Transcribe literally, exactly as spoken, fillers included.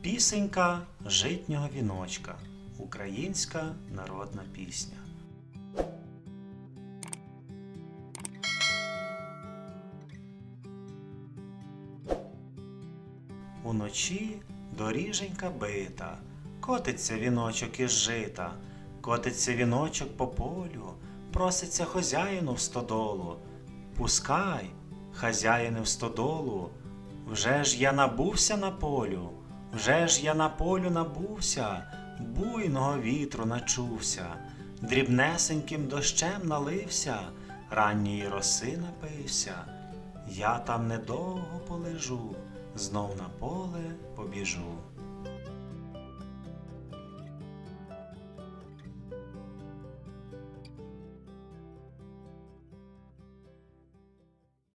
Пісенька житнього віночка. Українська народна пісня. Уночі доріженька бита, котиться віночок із жита, котиться віночок по полю, проситься хозяїну в стодолу. Пускай, хазяїне в стодолу, вже ж я набувся на полю, вже ж я на полю набувся, буйного вітру начувся, дрібнесеньким дощем налився, ранньої роси напився. Я там недовго полежу, знов на поле побіжу.